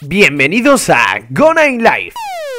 Bienvenidos a Gona in Life.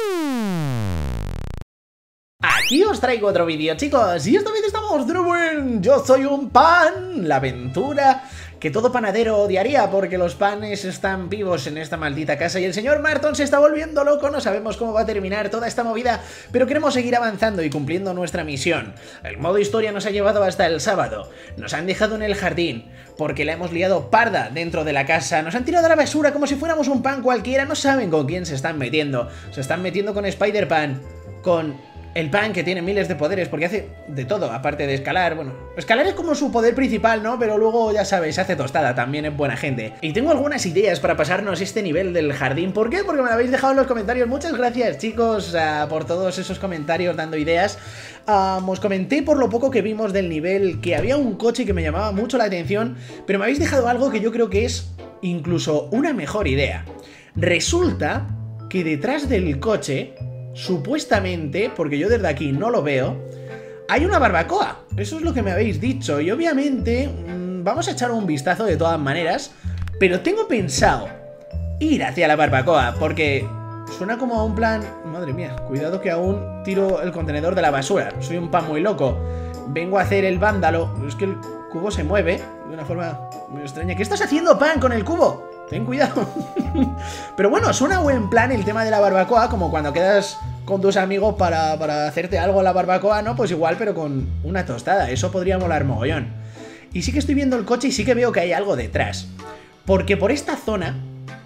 Aquí os traigo otro vídeo, chicos, y esta vez estamos de nuevo en Yo Soy un Pan, la aventura que todo panadero odiaría porque los panes están vivos en esta maldita casa y el señor Marton se está volviendo loco. No sabemos cómo va a terminar toda esta movida, pero queremos seguir avanzando y cumpliendo nuestra misión. El modo historia nos ha llevado hasta el sábado, nos han dejado en el jardín porque la hemos liado parda dentro de la casa, nos han tirado a la basura como si fuéramos un pan cualquiera. No saben con quién se están metiendo con Spider-Pan, con el pan que tiene miles de poderes, porque hace de todo, aparte de escalar. Bueno, escalar es como su poder principal, ¿no? Pero luego, ya sabéis, hace tostada, también es buena gente. Y tengo algunas ideas para pasarnos este nivel del jardín. ¿Por qué? Porque me lo habéis dejado en los comentarios. Muchas gracias, chicos, por todos esos comentarios dando ideas. Os comenté por lo poco que vimos del nivel que había un coche que me llamaba mucho la atención, pero me habéis dejado algo que yo creo que es incluso una mejor idea. Resulta que detrás del coche, supuestamente, porque yo desde aquí no lo veo, hay una barbacoa. Eso es lo que me habéis dicho. Y obviamente vamos a echar un vistazo de todas maneras, pero tengo pensado ir hacia la barbacoa porque suena como a un plan... Madre mía, cuidado que aún tiro el contenedor de la basura. Soy un pan muy loco. Vengo a hacer el vándalo. Es que el cubo se mueve de una forma muy extraña. ¿Qué estás haciendo, pan, con el cubo? Ten cuidado. Pero bueno, suena buen plan el tema de la barbacoa, como cuando quedas con tus amigos para hacerte algo en la barbacoa, ¿no? Pues igual, pero con una tostada. Eso podría molar mogollón. Y sí que estoy viendo el coche y sí que veo que hay algo detrás, porque por esta zona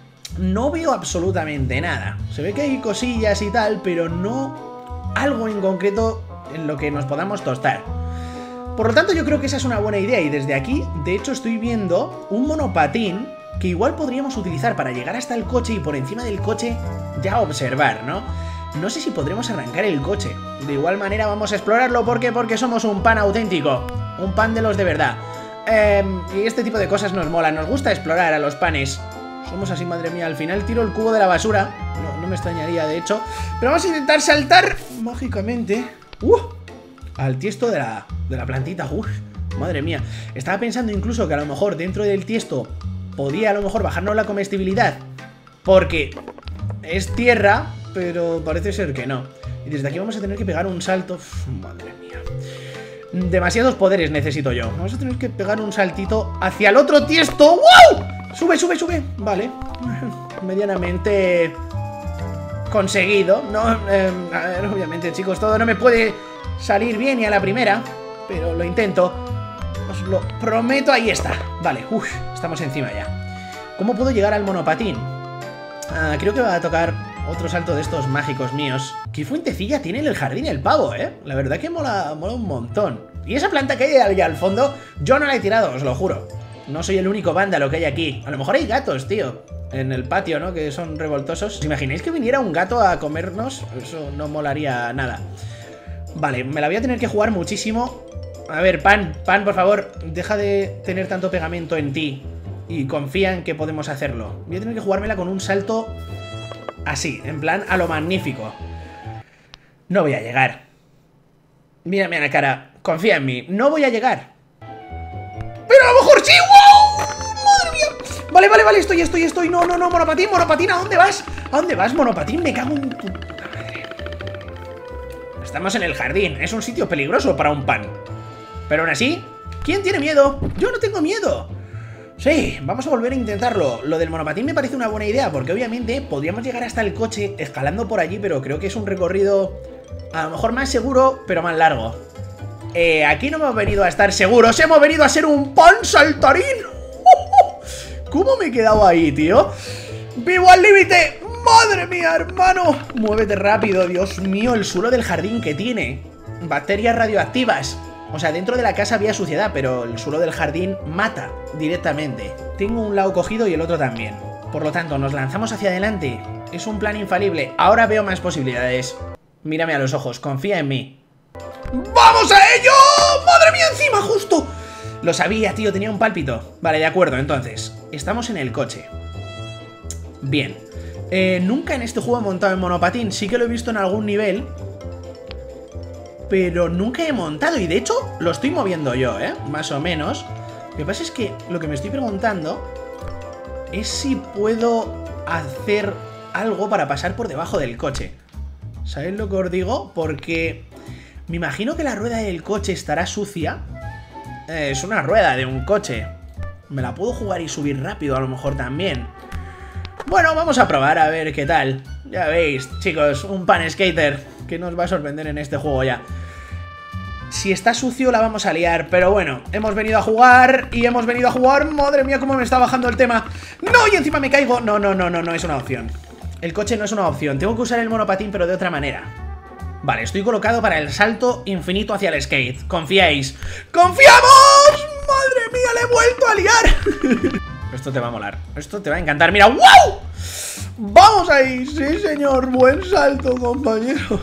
no veo absolutamente nada. Se ve que hay cosillas y tal, pero no algo en concreto en lo que nos podamos tostar. Por lo tanto, yo creo que esa es una buena idea. Y desde aquí, de hecho, estoy viendo un monopatín que igual podríamos utilizar para llegar hasta el coche y por encima del coche ya observar, ¿no? No sé si podremos arrancar el coche. De igual manera vamos a explorarlo. ¿Por qué? Porque somos un pan auténtico. Un pan de los de verdad. Y este tipo de cosas nos mola. Nos gusta explorar a los panes. Somos así, madre mía. Al final tiro el cubo de la basura. No me extrañaría, de hecho. Pero vamos a intentar saltar mágicamente al tiesto de la plantita. Madre mía. Estaba pensando incluso que a lo mejor dentro del tiesto podía a lo mejor bajarnos la comestibilidad, porque es tierra, pero parece ser que no. Y desde aquí vamos a tener que pegar un salto. Madre mía. Demasiados poderes necesito yo. Vamos a tener que pegar un saltito hacia el otro tiesto. ¡Wow! Sube, sube, sube. Vale. Medianamente conseguido. No, a ver, obviamente, chicos, todo no me puede salir bien y a la primera, pero lo intento. Os lo prometo. Ahí está. Vale, estamos encima ya. ¿Cómo puedo llegar al monopatín? Creo que va a tocar otro salto de estos mágicos míos. ¿Qué fuentecilla tiene en el jardín el pavo, La verdad que mola un montón. Y esa planta que hay allá al fondo, yo no la he tirado, os lo juro. No soy el único vándalo que hay aquí. A lo mejor hay gatos, tío, en el patio, ¿no? Que son revoltosos. ¿Os imagináis que viniera un gato a comernos? Eso no molaría nada. Vale, me la voy a tener que jugar muchísimo. A ver, pan, por favor, deja de tener tanto pegamento en ti y confía en que podemos hacerlo. Voy a tener que jugármela con un salto así, en plan a lo magnífico. No voy a llegar. Mírame a la cara, confía en mí, no voy a llegar. ¡Pero a lo mejor sí! ¡Wow! ¡Madre mía! Vale, estoy. No, monopatín, ¿a dónde vas? ¿A dónde vas, monopatín? Me cago en tu puta madre. Estamos en el jardín, es un sitio peligroso para un pan. Pero aún así, ¿quién tiene miedo? Yo no tengo miedo. Sí, vamos a volver a intentarlo. Lo del monopatín me parece una buena idea, porque obviamente podríamos llegar hasta el coche escalando por allí, pero creo que es un recorrido a lo mejor más seguro, pero más largo. Aquí no hemos venido a estar seguros, hemos venido a ser un pan saltarín. ¿Cómo me he quedado ahí, tío? ¡Vivo al límite! ¡Madre mía, hermano! Muévete rápido, Dios mío, el suelo del jardín que tiene bacterias radioactivas. O sea, dentro de la casa había suciedad, pero el suelo del jardín mata directamente. Tengo un lado cogido y el otro también. Por lo tanto, nos lanzamos hacia adelante. Es un plan infalible. Ahora veo más posibilidades. Mírame a los ojos, confía en mí. ¡Vamos a ello! ¡Madre mía, encima, justo! Lo sabía, tío, tenía un pálpito. Vale, de acuerdo, entonces. Estamos en el coche. Bien. Nunca en este juego he montado en monopatín. Sí que lo he visto en algún nivel, pero nunca he montado. Y de hecho, lo estoy moviendo yo, más o menos. Lo que pasa es que lo que me estoy preguntando es si puedo hacer algo para pasar por debajo del coche. ¿Sabéis lo que os digo? Porque me imagino que la rueda del coche estará sucia. Es una rueda de un coche. Me la puedo jugar y subir rápido a lo mejor también. Bueno, vamos a probar a ver qué tal. Ya veis, chicos, un pan skater que nos va a sorprender en este juego ya. Si está sucio la vamos a liar, pero bueno, hemos venido a jugar y hemos venido a jugar. Madre mía, cómo me está bajando el tema. ¡No! Y encima me caigo. No, no es una opción. El coche no es una opción. Tengo que usar el monopatín, pero de otra manera. Vale, estoy colocado para el salto infinito hacia el skate. ¿Confiáis? ¡Confiamos! ¡Madre mía, le he vuelto a liar! Esto te va a molar. Esto te va a encantar. ¡Mira! ¡Wow! ¡Vamos ahí! ¡Sí, señor! ¡Buen salto, compañero!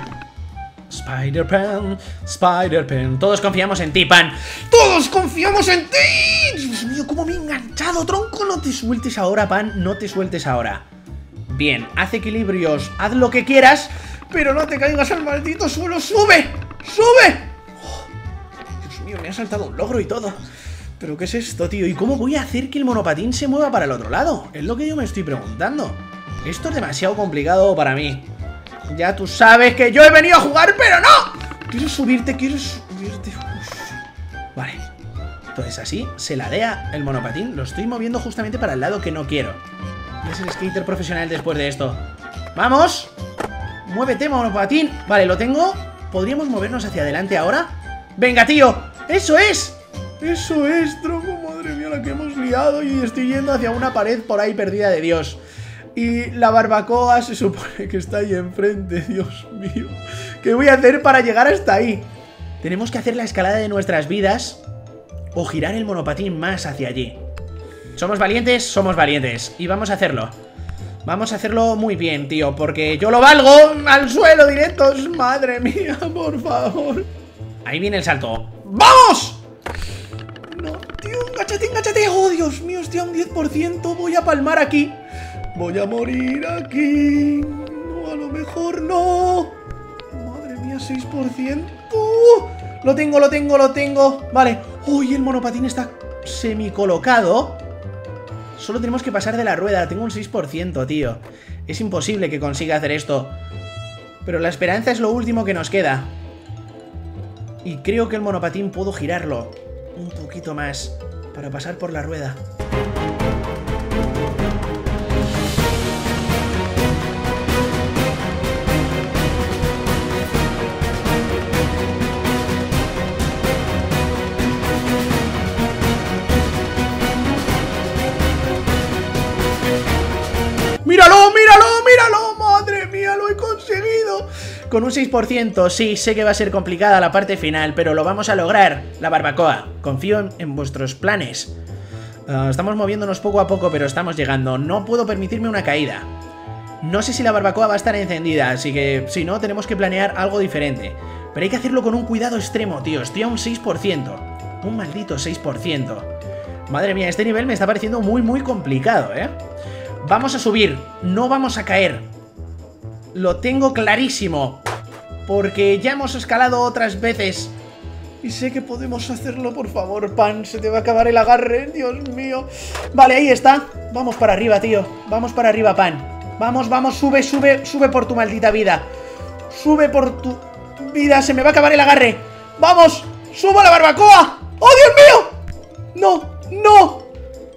Spider-Pen, Spider-Pen. Todos confiamos en ti, Pan. ¡Todos confiamos en ti! Dios mío, cómo me he enganchado, tronco. No te sueltes ahora, Pan. No te sueltes ahora. Bien, haz equilibrios, haz lo que quieras, pero no te caigas al maldito suelo. ¡Sube! ¡Sube! Oh, Dios mío, me ha saltado un logro y todo. ¿Pero qué es esto, tío? ¿Y cómo voy a hacer que el monopatín se mueva para el otro lado? Es lo que yo me estoy preguntando. Esto es demasiado complicado para mí. Ya tú sabes que yo he venido a jugar, pero no. ¿Quieres subirte? ¿Quieres subirte? Uf. Vale. Entonces así se ladea el monopatín. Lo estoy moviendo justamente para el lado que no quiero. Voy a ser skater profesional después de esto. ¡Vamos! Muévete, monopatín. Vale, lo tengo. ¿Podríamos movernos hacia adelante ahora? ¡Venga, tío! ¡Eso es! ¡Eso es, tronco! Madre mía, la que hemos liado. Y estoy yendo hacia una pared por ahí perdida de Dios. Y la barbacoa se supone que está ahí enfrente. Dios mío. ¿Qué voy a hacer para llegar hasta ahí? Tenemos que hacer la escalada de nuestras vidas o girar el monopatín más hacia allí. ¿Somos valientes? Somos valientes. Y vamos a hacerlo. Vamos a hacerlo muy bien, tío, porque yo lo valgo. Al suelo directos. Madre mía, por favor. Ahí viene el salto. ¡Vamos! No, tío, engáchate, engáchate. Oh, Dios mío, estoy a un 10%. Voy a palmar aquí. Voy a morir aquí. No, a lo mejor no. Madre mía, 6%. Lo tengo, lo tengo, lo tengo. Vale. Uy, el monopatín está semicolocado. Solo tenemos que pasar de la rueda. Tengo un 6%, tío. Es imposible que consiga hacer esto. Pero la esperanza es lo último que nos queda. Y creo que el monopatín puedo girarlo un poquito más para pasar por la rueda. ¡Míralo, míralo, míralo! ¡Madre mía, lo he conseguido! Con un 6%, sí, sé que va a ser complicada la parte final, pero lo vamos a lograr. La barbacoa, confío en vuestros planes. Estamos moviéndonos poco a poco, pero estamos llegando. No puedo permitirme una caída. No sé si la barbacoa va a estar encendida, así que si no, tenemos que planear algo diferente. Pero hay que hacerlo con un cuidado extremo, tío. Estoy a un 6%. Un maldito 6%. Madre mía, este nivel me está pareciendo muy, muy complicado, ¿eh? Vamos a subir, no vamos a caer. Lo tengo clarísimo, porque ya hemos escalado otras veces y sé que podemos hacerlo. Por favor, Pan, se te va a acabar el agarre, Dios mío. Vale, ahí está. Vamos para arriba, tío. Vamos para arriba, Pan. Vamos, vamos, sube, sube, sube por tu maldita vida. Sube por tu vida, se me va a acabar el agarre. ¡Vamos! ¡Subo a la barbacoa! ¡Oh, Dios mío! ¡No! ¡No!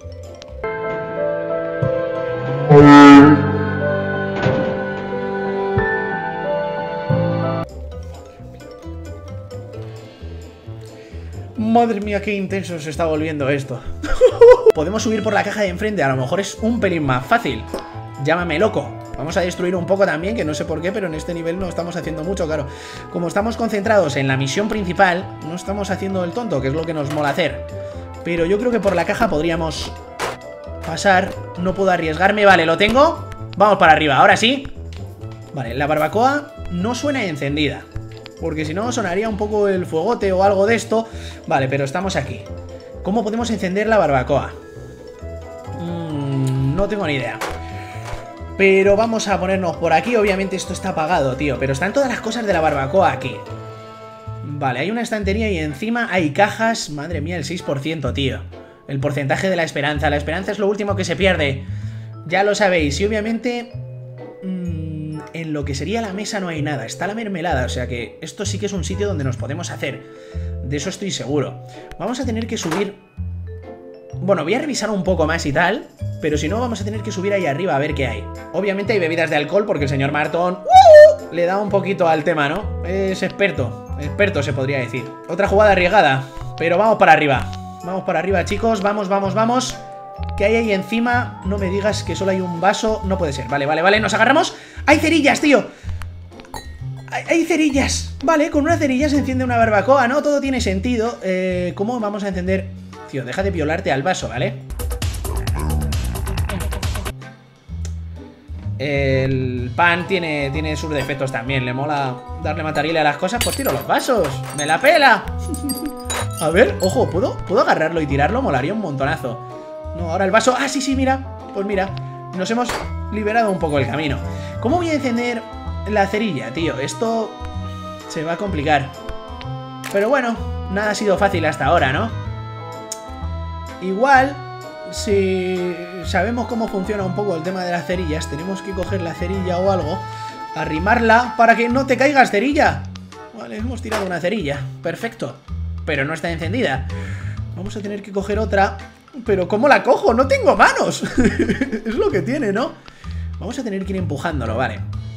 Madre mía, qué intenso se está volviendo esto. Podemos subir por la caja de enfrente, a lo mejor es un pelín más fácil. Llámame loco. Vamos a destruir un poco también, que no sé por qué, pero en este nivel no estamos haciendo mucho, claro. Como estamos concentrados en la misión principal, no estamos haciendo el tonto, que es lo que nos mola hacer. Pero yo creo que por la caja podríamos pasar. No puedo arriesgarme, vale, lo tengo. Vamos para arriba, ahora sí. Vale, la barbacoa no suena encendida, porque si no sonaría un poco el fuegote o algo de esto. Vale, pero estamos aquí. ¿Cómo podemos encender la barbacoa? No tengo ni idea. Pero vamos a ponernos por aquí. Obviamente esto está apagado, tío, pero están todas las cosas de la barbacoa aquí. Vale, hay una estantería y encima hay cajas. Madre mía, el 6%, tío. El porcentaje de la esperanza. La esperanza es lo último que se pierde. Ya lo sabéis. Y obviamente... en lo que sería la mesa no hay nada. Está la mermelada. O sea que esto sí que es un sitio donde nos podemos hacer. De eso estoy seguro. Vamos a tener que subir... Bueno, voy a revisar un poco más y tal. Pero si no, vamos a tener que subir ahí arriba a ver qué hay. Obviamente hay bebidas de alcohol porque el señor Marton... le da un poquito al tema, ¿no? Es experto. Experto se podría decir. Otra jugada arriesgada. Pero vamos para arriba. Vamos para arriba, chicos. Vamos, vamos, vamos. ¿Qué hay ahí encima? No me digas que solo hay un vaso. No puede ser. Vale, vale, vale. Nos agarramos. ¡Hay cerillas, tío! Hay cerillas. Vale, con una cerilla se enciende una barbacoa, ¿no? Todo tiene sentido. ¿Cómo vamos a encender? Tío, deja de violarte al vaso, ¿vale? El pan tiene sus defectos también. Le mola darle matarile a las cosas. Pues tiro los vasos. ¡Me la pela! A ver, ojo, ¿puedo agarrarlo y tirarlo? Molaría un montonazo. No, ahora el vaso... Ah, sí, sí, mira. Pues mira, nos hemos liberado un poco el camino. ¿Cómo voy a encender la cerilla, tío? Esto se va a complicar. Pero bueno, nada ha sido fácil hasta ahora, ¿no? Igual, si sabemos cómo funciona un poco el tema de las cerillas, tenemos que coger la cerilla o algo, arrimarla para que no te caigas, cerilla. Vale, hemos tirado una cerilla. Perfecto. Pero no está encendida. Vamos a tener que coger otra. Pero ¿cómo la cojo? ¡No tengo manos! Es lo que tiene, ¿no? Vamos a tener que ir empujándolo, vale.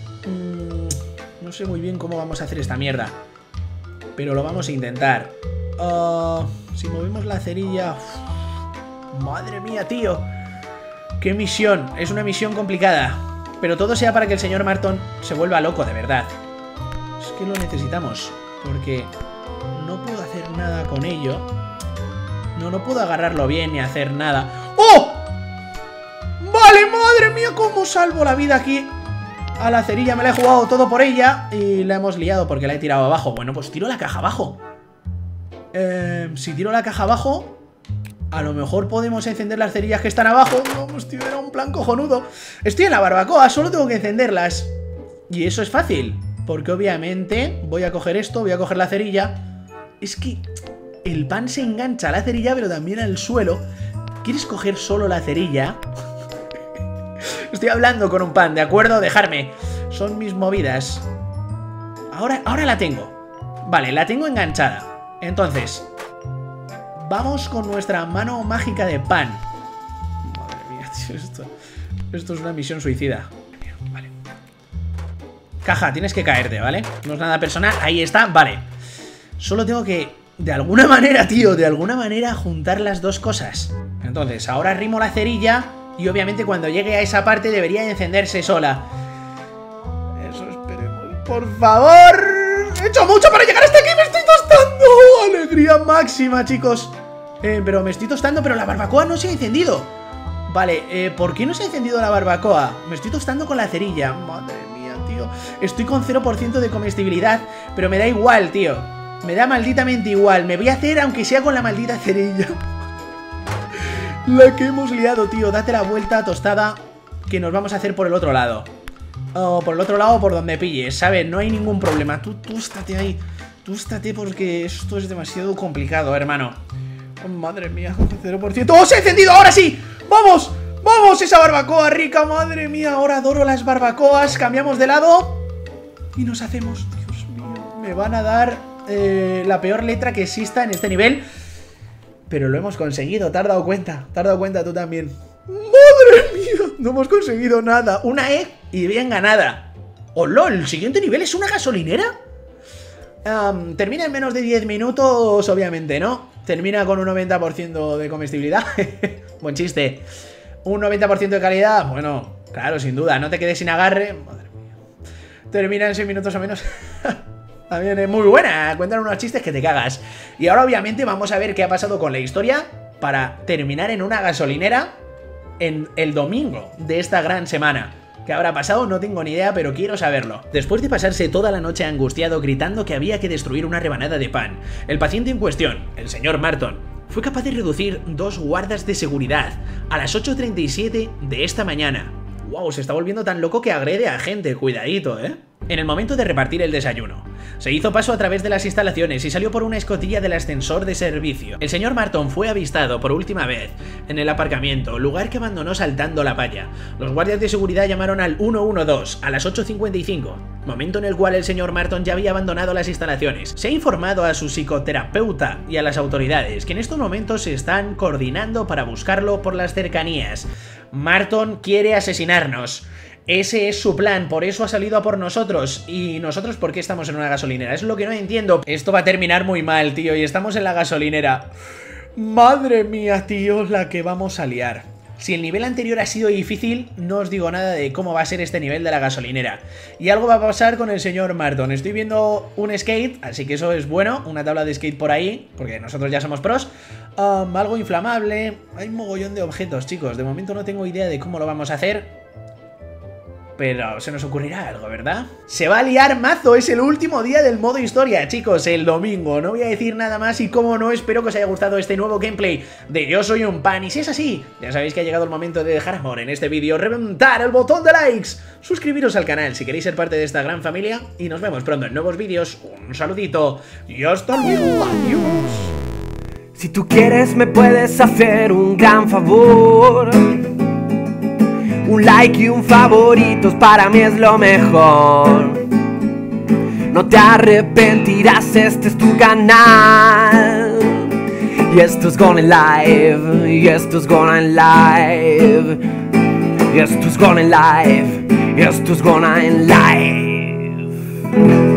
No sé muy bien cómo vamos a hacer esta mierda, pero lo vamos a intentar. Si movemos la cerilla... Madre mía, tío. ¡Qué misión! Es una misión complicada. Pero todo sea para que el señor Marton se vuelva loco, de verdad. Es que lo necesitamos, porque no puedo hacer nada con ello. No puedo agarrarlo bien ni hacer nada. ¡Oh! Vale, madre mía, cómo salvo la vida aquí. A la cerilla me la he jugado todo por ella y la hemos liado porque la he tirado abajo. Bueno, pues tiro la caja abajo. Si tiro la caja abajo, a lo mejor podemos encender las cerillas que están abajo. Vamos, tío, era un plan cojonudo. Estoy en la barbacoa, solo tengo que encenderlas. Y eso es fácil, porque obviamente voy a coger esto, voy a coger la cerilla. Es que el pan se engancha a la cerilla, pero también al suelo. ¿Quieres coger solo la cerilla? Estoy hablando con un pan, ¿de acuerdo? Dejarme. Son mis movidas. Ahora la tengo. Vale, la tengo enganchada. Entonces, vamos con nuestra mano mágica de pan. Madre mía, tío, esto es una misión suicida. Vale. Caja, tienes que caerte, ¿vale? No es nada personal. Ahí está, vale. Solo tengo que, de alguna manera, tío, de alguna manera juntar las dos cosas. Entonces, ahora arrimo la cerilla y obviamente cuando llegue a esa parte debería encenderse sola. Eso esperemos. ¡Por favor! ¡He hecho mucho para llegar hasta aquí! ¡Me estoy tostando! ¡Alegría máxima, chicos! Pero me estoy tostando, pero la barbacoa no se ha encendido. Vale, ¿por qué no se ha encendido la barbacoa? Me estoy tostando con la cerilla. Madre mía, tío. Estoy con 0% de comestibilidad, pero me da igual, tío. Me da malditamente igual. Me voy a hacer aunque sea con la maldita cerilla. La que hemos liado, tío. Date la vuelta, tostada, que nos vamos a hacer por el otro lado. O por el otro lado, por donde pilles, ¿sabes? No hay ningún problema. Tú tústate ahí. Tústate porque esto es demasiado complicado, hermano. Oh, madre mía, 0%. ¡Oh, se ha encendido! ¡Ahora sí! ¡Vamos! ¡Vamos! Esa barbacoa rica, madre mía. Ahora adoro las barbacoas. Cambiamos de lado y nos hacemos... Dios mío, me van a dar la peor letra que exista en este nivel. Pero lo hemos conseguido, ¿te has dado cuenta? ¿Te has dado cuenta tú también? ¡Madre mía! No hemos conseguido nada. Una E y bien ganada. ¡Oh, lol! ¿El siguiente nivel es una gasolinera? Termina en menos de 10 minutos, obviamente, ¿no? Termina con un 90% de comestibilidad. Buen chiste. Un 90% de calidad. Bueno, claro, sin duda. No te quedes sin agarre. Madre mía. Termina en 6 minutos o menos. También es muy buena. Cuentan unos chistes que te cagas. Y ahora obviamente vamos a ver qué ha pasado con la historia para terminar en una gasolinera en el domingo de esta gran semana. ¿Qué habrá pasado? No tengo ni idea, pero quiero saberlo. Después de pasarse toda la noche angustiado gritando que había que destruir una rebanada de pan, el paciente en cuestión, el señor Marton, fue capaz de reducir 2 guardas de seguridad a las 8:37 de esta mañana. ¡Wow! Se está volviendo tan loco que agrede a gente. Cuidadito, ¿eh? En el momento de repartir el desayuno, se hizo paso a través de las instalaciones y salió por una escotilla del ascensor de servicio. El señor Marton fue avistado por última vez en el aparcamiento, lugar que abandonó saltando la valla. Los guardias de seguridad llamaron al 112 a las 8:55, momento en el cual el señor Marton ya había abandonado las instalaciones. Se ha informado a su psicoterapeuta y a las autoridades, que en estos momentos se están coordinando para buscarlo por las cercanías. Marton quiere asesinarnos. Ese es su plan, por eso ha salido a por nosotros. ¿Y nosotros por qué estamos en una gasolinera? Es lo que no entiendo. Esto va a terminar muy mal, tío, y estamos en la gasolinera. Madre mía, tío, la que vamos a liar. Si el nivel anterior ha sido difícil, no os digo nada de cómo va a ser este nivel de la gasolinera. Y algo va a pasar con el señor Marton. Estoy viendo un skate, así que eso es bueno. Una tabla de skate por ahí, porque nosotros ya somos pros. Algo inflamable. Hay un mogollón de objetos, chicos. De momento no tengo idea de cómo lo vamos a hacer, pero se nos ocurrirá algo, ¿verdad? Se va a liar mazo, es el último día del modo historia, chicos, el domingo. No voy a decir nada más y como no, espero que os haya gustado este nuevo gameplay de Yo Soy un Pan. Y si es así, ya sabéis que ha llegado el momento de dejar amor en este vídeo, reventar el botón de likes, suscribiros al canal si queréis ser parte de esta gran familia y nos vemos pronto en nuevos vídeos. Un saludito y hasta luego, adiós. Si tú quieres me puedes hacer un gran favor. Un like y un favoritos para mí es lo mejor. No te arrepentirás, este es tu canal. Y esto es Gone Live, y esto es Gone Live, y esto es Gone Live, y esto es Gone Live.